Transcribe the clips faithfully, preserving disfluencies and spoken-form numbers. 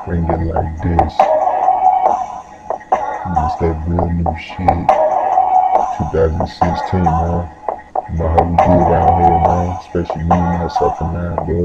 Bring it like this. It's that real new shit. twenty sixteen, man. You know how we do around here, man. Especially me, myself, and I, boy.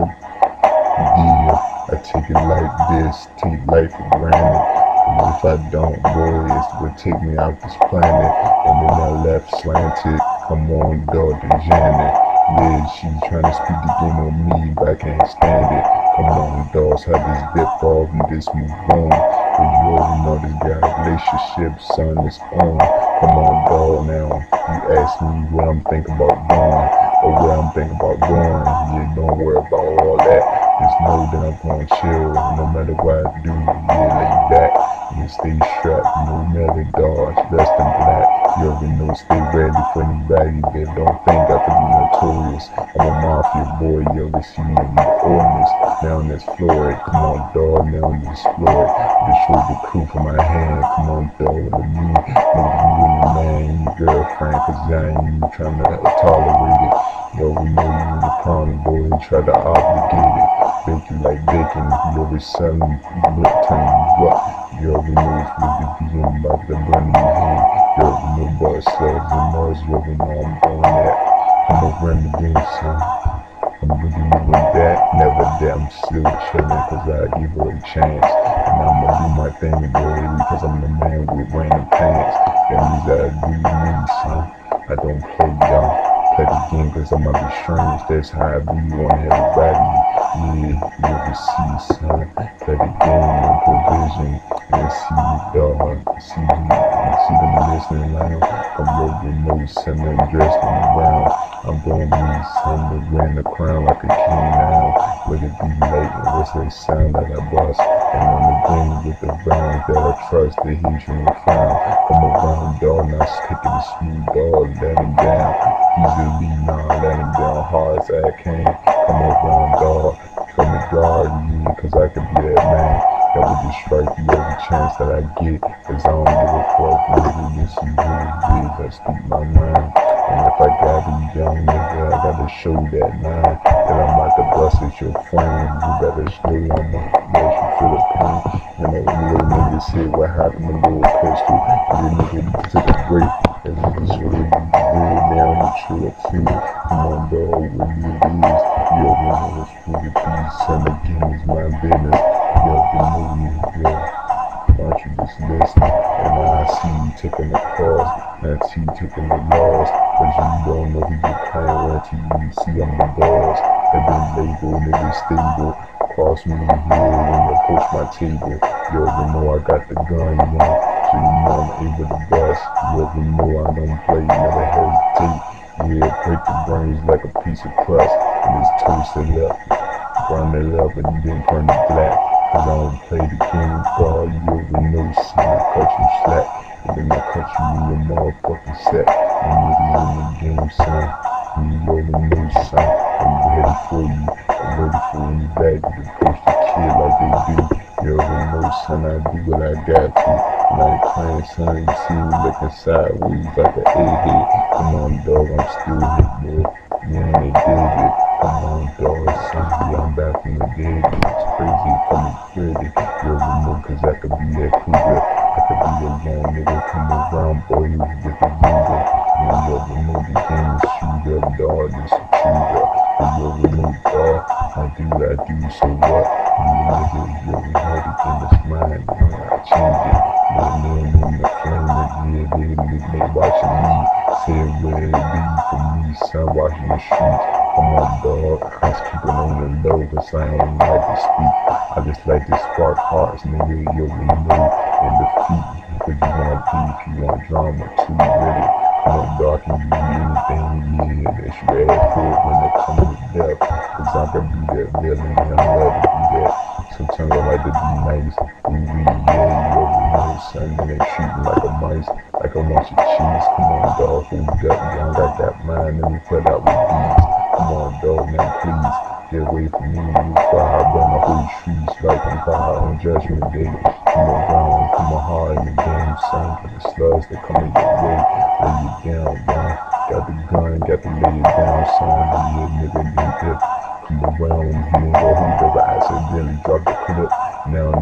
Yeah, I take it like this. Take life for granted. And if I don't, boy, it would take me out this planet. And then I left slanted. Come on, daughter Janet. Yeah, she's trying to speak again on me, but I can't stand it. Come on, dogs, have this dip off and this move on. Cause you already know this guy relationship, son, is on. Come on, dog, now you ask me what I'm thinking about doing, or where I'm thinking about going. Yeah, don't worry about all that. Just know that I'm gonna chill, no matter what I do. Yeah, lay back and stay strapped, no matter dodge, rest in black. You already know, stay ready for anybody that don't think I could be notorious. I'm a mafia boy, you ever see me in the ordinance. Now in this Floyd, come on dog, now in this Floyd. Just show the crew from my hand, come on dog, with me. Maybe you and your man, your girlfriend, cause I ain't even trying to tolerate it. You already know you in the crown, boy, and try to obligate it. Bake you like bacon, you always selling, look, turn you up. You already know it's with the being about the burn in your hand. You already know about slugs and Mars, you already know I'm doing that. I'm a run the game, son. I'm really moving that, never that. I'm still chillin' cause I give her a chance. And I'ma do my thing, boy, because I'm the man with random pants. That means that I do me, son. I don't play, y'all. Play the game cause I'ma be strange. That's how I be on everybody. Yeah, you ever see, son. Play the game on provision. And see me, dog. See me, see them listening loud. I'm over no son, I'm dressed in brown. I'm gonna be son that ran the crown like a king now. Let it be late and what's that sound that I bust. And on the game with the rounds that I trust, they hit you and frown. I'm a round dog, now sticking the smooth dog, let him down. Easily, nah, let him down hard as I can. Come on, round dog, come and guard me, cause I can be that man that would just strike you every chance that I get. Cause I don't give a fuck, nigga, this is what it is, I speak my mind. And if I gotta be young nigga, I gotta show that nine, that I'm about to bust at your frame. You better stay on my let you feel the pain. And that little nigga said what happened to little pistol. And the nigga took a break. And nigga showed you real now, you chill too. Come on dog, what it is. You already know what's for the peace, and again is my business. You already know me, yeah. Why don't you just listen? And now I see you taking the cross, and I see you taking the loss. But you don't know who you're playing with until you see I'm the boss. And then label, nigga stable. Cross me here when you approach my table. You already know I got the gun, yeah. So you know I'm able to bust. You already know I don't play, never hesitate. Yeah, break the brains like a piece of crust. And it's toasted up. Burn it up and then turn it black. Cause I don't play the game, God. You already know, son. I cut you slack. And then I cut you in your motherfucking set. And niggas in the game, son. And you already know, son. I'm ready for you. I'm ready for when you back. You approach the kid like they do. You already know, son. I do what I got to. And I ain't playing, son. You see me looking sideways like an A-head. Come on, dog. I'm still hit, boy. Yeah, they did it. Come on, dog. Son. Yeah, I'm back from the dead. It's crazy. Coming crazy. You already know, cause I could be that cougar. I could be a young nigga coming around, boy. You get the Ruger. And you already know the game is shoot up, dog. This a shooter. And you already know, dog. I do what I do, so what? You nigga, you already know the thing is mine. You know, I change it. Yeah, man, in the flame, yeah, they, they, they watching me. Say where it be for me, son, watching the streets. Come on, dog. I just keep it on the low, cause I don't like to speak. I just like to spark hearts, nigga. You already know. And defeat. Cause you want beef, you want drama, too ready. Come on, dog, can you be anything, yeah, that you ask for when it comes to death. Cause I can be that villain, and I love to do that. Sometimes I like to be nice. Ooh, yeah, you already know, son. And they treat me like a mice, like I want your cheese. Come on, dog, hold up, young, I got mine, let me put out with these. Come on, dog, now please, get away from me. You fire, I burn the whole trees like I'm fire on judgment day. Come on down, come on hard in the game, son. For the slugs that come in your way, lay you down, man. Got the gun, got to lay it down, son. Yeah, nigga, need that. Come around, you know, whoever accidentally dropped the clip. Now, nigga.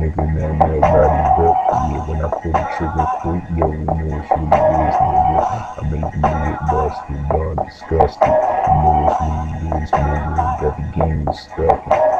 nigga, now nobody but, yeah, when I pull the trigger quick, yo, you know it's really is, nigga. I make the nigga busted, dog, disgusted. You know it's really is, nigga. Got the game stuck.